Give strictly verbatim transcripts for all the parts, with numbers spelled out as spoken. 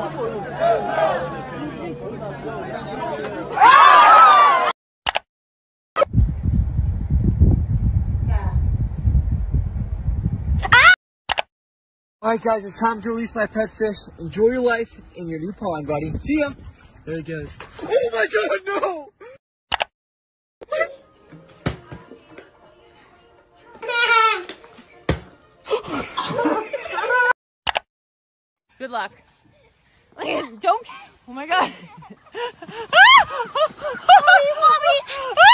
Alright guys, it's time to release my pet fish. Enjoy your life in your new pond, buddy. See ya! There he goes. Oh my god, no! Good luck. Don't. Oh my god. Oh, you want me?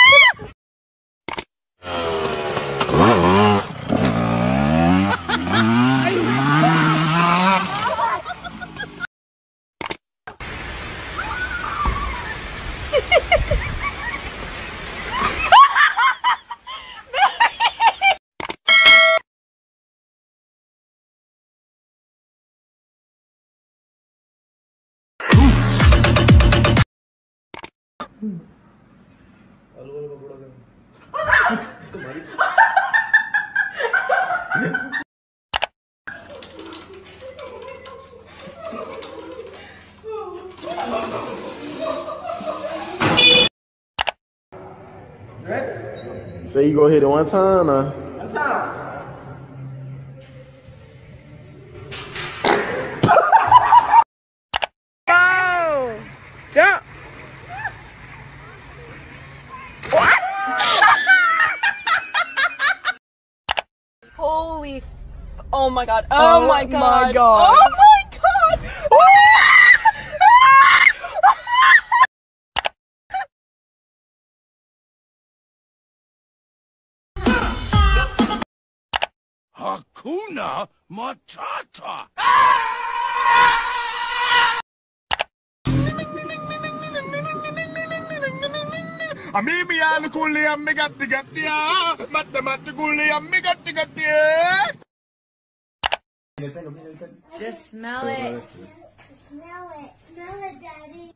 So you go hit it one time, or? One time. Go! Jump! Holy f- oh my god. Oh, Oh my god. my god. Oh my god. Hakuna Matata! Mimi alukuli ammi gatti gatti ya, matte matte guli ammi gatti gatti ya. Just smell it. Smell it. Smell it, Daddy.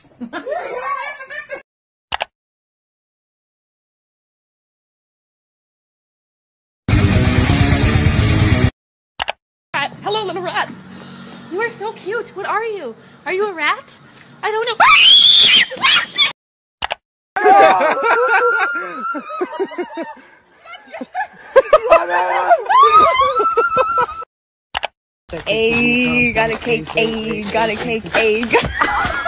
Rat. Hello, little rat. You are so cute. What are you? Are you a rat? I don't know. A got a cake, A got a cake, A got